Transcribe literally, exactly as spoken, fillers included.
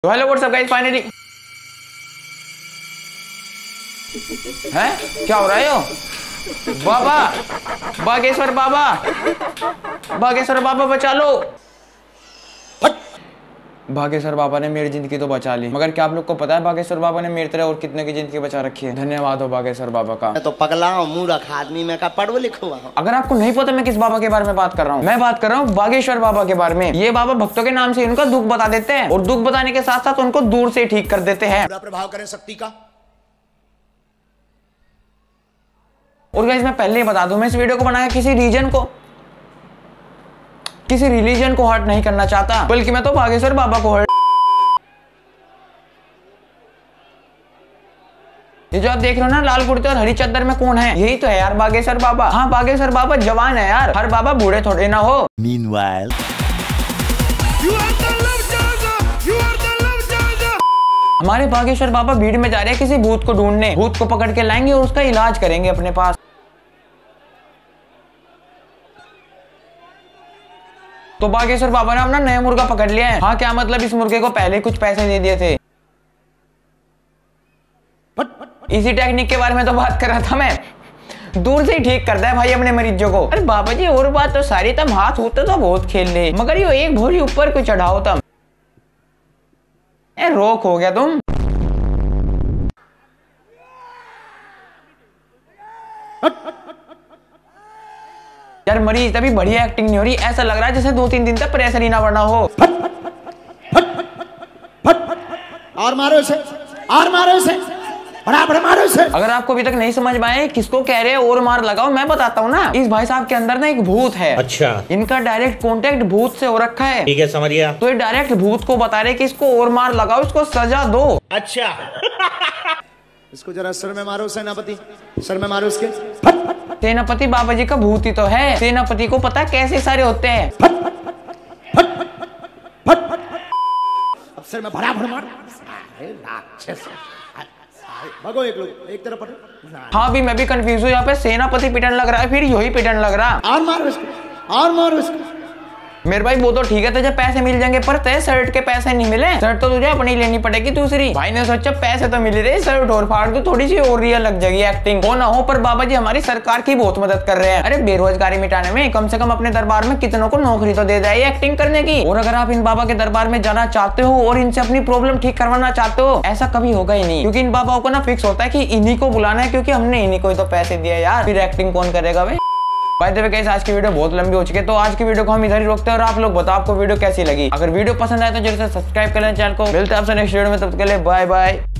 तो hello what's up guys, finally हैं क्या हो रहा है यो? बाबा बागेश्वर बाबा बागेश्वर बाबा बचा लो। बागेश्वर बाबा ने मेरी जिंदगी तो बचा ली, मगर क्या आप लोग को पता है बागेश्वर बाबा ने मेरी तरह और कितने की जिंदगी बचा रखी है। धन्यवाद हो बागेश्वर बाबा का। तो पगला मूर्ख आदमी में का पढ़ो लिखो। अगर आपको नहीं पता मैं किस बाबा के बारे में बात कर रहा हूँ, मैं बात कर रहा हूँ बागेश्वर बाबा के बारे में। ये बाबा भक्तों के नाम से उनका दुख बता देते हैं और दुख बताने के साथ साथ उनको दूर से ठीक कर देते हैं। प्रभाव करें शक्ति का। और गाइस मैं पहले ही बता दूं, मैं इस वीडियो को बनाया किसी रीजन को किसी रिलीजन को हर्ट नहीं करना चाहता, बल्कि मैं तो बागेश्वर बाबा को हर्ट। ये जो आप देख रहे हो ना लाल कुर्ते और हरी चद्दर में कौन है? यही तो है यार बागेश्वर बाबा। हाँ बागेश्वर बाबा जवान है यार, हर बाबा बूढ़े थोड़े ना हो। Meanwhile, हमारे बागेश्वर बाबा भीड़ में जा रहे हैं किसी भूत को ढूंढने। भूत को पकड़ के लाएंगे और उसका इलाज करेंगे अपने पास। तो बागेश्वर बाबा ने अपना नया मुर्गा पकड़ लिया है। हाँ क्या मतलब, इस मुर्गे को पहले कुछ पैसे दे दिए थे। इसी टेक्निक के बारे में तो बात कर रहा था मैं। दूर से ही ठीक करता है भाई अपने मरीजों को। अरे बाबा जी और बात तो सारी, तम हाथ होते तो बहुत खेल ले, मगर ये एक भोरी ऊपर को चढ़ाओ तम ए रोक हो गया तुम। यार मरीज तभी बढ़िया एक्टिंग नहीं हो रही, ऐसा लग रहा है जैसे दो तीन दिन तक प्रेशर ही ना बढ़ना हो। और मारो इसे, और मारो इसे, बराबर मारो इसे। अगर आपको अभी तक नहीं समझ में आए किसको कह रहे हैं और मार लगाओ, मैं बताता हूँ ना। इस भाई साहब के अंदर ना एक भूत है। अच्छा, इनका डायरेक्ट कांटेक्ट भूत से हो रखा है। ठीक है समझ गया। तो ये डायरेक्ट भूत को बता रहे कि इसको और मार लगाओ, इसको सजा दो। अच्छा इसको जरा सर में मारो, सेनापति सर में मारो इसके। सेनापति बाबा जी का भूत ही तो है। सेनापति को पता कैसे सारे होते हैं। अब सर में बराबर मार। भगो एक लोग एक तरफ। हाँ भी मैं भी कंफ्यूज हूँ, यहाँ पे सेनापति पिटन लग रहा है, फिर यही पिटन लग रहा। और मारो इसको, और मारो इसको। मेरे भाई वो तो ठीक है, तुझे पैसे मिल जाएंगे, पर ते शर्ट के पैसे नहीं मिले। शर्ट तो तुझे अपनी लेनी पड़ेगी दूसरी। भाई ने सोचा पैसे तो मिल रहे, शर्ट और फाड़ दो, थोड़ी सी और रियल लग जाएगी एक्टिंग। हो ना हो पर बाबा जी हमारी सरकार की बहुत मदद कर रहे हैं। अरे बेरोजगारी मिटाने में कम से कम अपने दरबार में कितनों को नौकरी तो दे जाए एक्टिंग करने की। और अगर आप इन बाबा के दरबार में जाना चाहते हो और इनसे अपनी प्रॉब्लम ठीक करवाना चाहते हो, ऐसा कभी होगा ही नहीं, क्योंकि इन बाबाओं को ना फिक्स होता है कि इन्हीं को बुलाना है, क्योंकि हमने इन्हीं को तो पैसे दिए यार, फिर एक्टिंग कौन करेगा भाई। बाय द वे गाइस आज की वीडियो बहुत लंबी हो चुकी है, तो आज की वीडियो को हम इधर ही रोकते हैं। और आप लोग बताओ आपको वीडियो कैसी लगी। अगर वीडियो पसंद आए तो जरूर से सब्सक्राइब कर लें चैनल को। मिलते हैं आपसे नेक्स्ट वीडियो में, तब तक के लिए बाय बाय।